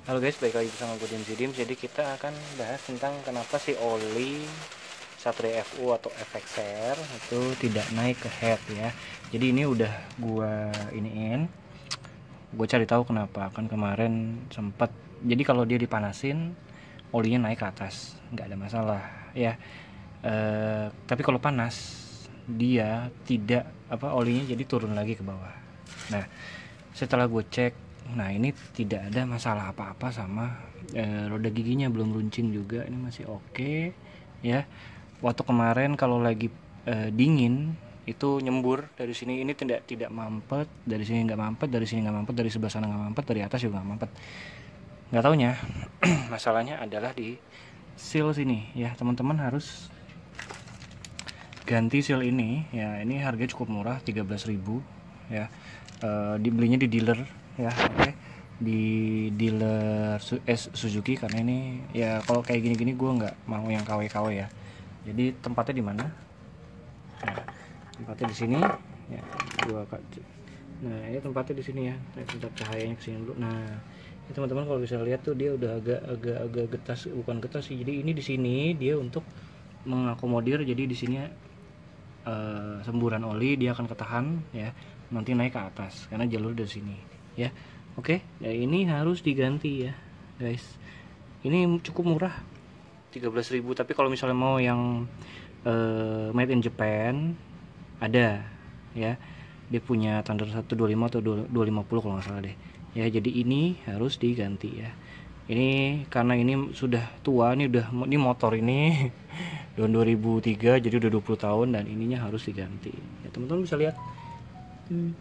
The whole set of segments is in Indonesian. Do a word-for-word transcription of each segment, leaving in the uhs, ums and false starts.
Halo guys, balik lagi bersama gue Dim Zidim. Jadi kita akan bahas tentang kenapa si oli Satria F U atau F X R itu tidak naik ke head ya. Jadi ini udah gue iniin, gue cari tahu kenapa. Kan kemarin sempat, jadi kalau dia dipanasin olinya naik ke atas, nggak ada masalah ya. E, tapi kalau panas dia tidak apa olinya jadi turun lagi ke bawah. Nah setelah gue cek, nah ini tidak ada masalah apa-apa sama e, roda giginya, belum runcing juga, ini masih oke okay, ya. Waktu kemarin kalau lagi e, dingin itu nyembur dari sini, ini tidak tidak mampet, dari sini nggak mampet, dari sini nggak mampet, dari sebelah sana nggak mampet, dari atas juga nggak mampet. Nggak taunya masalahnya adalah di seal sini ya. Teman-teman harus ganti seal ini ya. Ini harganya cukup murah, tiga belas ribu ya. E, dibelinya di dealer ya, oke okay. Di dealer S Suzuki, karena ini ya kalau kayak gini-gini gue nggak mau yang K W K W ya. Jadi tempatnya di mana? Nah, tempatnya di sini ya. Gua nah ini tempatnya di sini ya. Tempat cahayanya kesini dulu. Nah ini teman-teman kalau bisa lihat tuh dia udah agak agak agak getas, bukan getas sih. Jadi ini di sini dia untuk mengakomodir, jadi di sini uh, semburan oli dia akan ketahan ya, nanti naik ke atas karena jalur dari sini ya. Oke, ya ini harus diganti ya guys. Ini cukup murah, tiga belas ribu. Tapi kalau misalnya mau yang uh, made in Japan ada ya, dia punya tanda seratus dua puluh lima atau dua ratus lima puluh kalau nggak salah deh ya. Jadi ini harus diganti ya. Ini karena ini sudah tua, ini udah ini motor ini tahun dua ribu tiga, jadi udah dua puluh tahun, dan ininya harus diganti ya. Teman-teman bisa lihat hmm.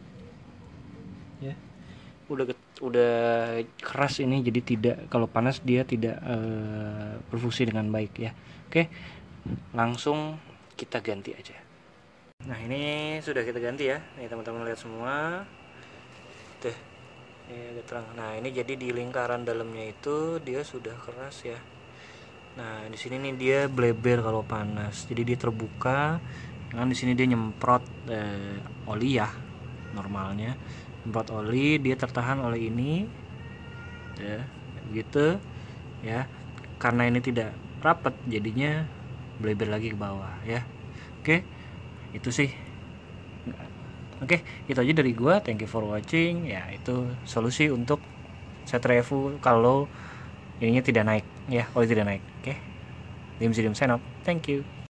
ya udah udah keras ini, jadi tidak, kalau panas dia tidak uh, berfungsi dengan baik ya. Oke, langsung kita ganti aja. Nah ini sudah kita ganti ya, nih teman-teman lihat semua tuh ya, agak terang. Nah ini jadi di lingkaran dalamnya itu dia sudah keras ya. Nah di sini nih dia bleber kalau panas, jadi dia terbuka. Kan di sini dia nyemprot eh, oli ya, normalnya nyemprot oli, dia tertahan oleh ini ya, gitu ya. Karena ini tidak rapat jadinya bleber lagi ke bawah ya. Oke, itu sih. Oke, itu aja dari gua. Thank you for watching ya. Itu solusi untuk Satria F U kalau ininya tidak naik ya, oli tidak naik. Oke, Dim Dim sign out. Thank you.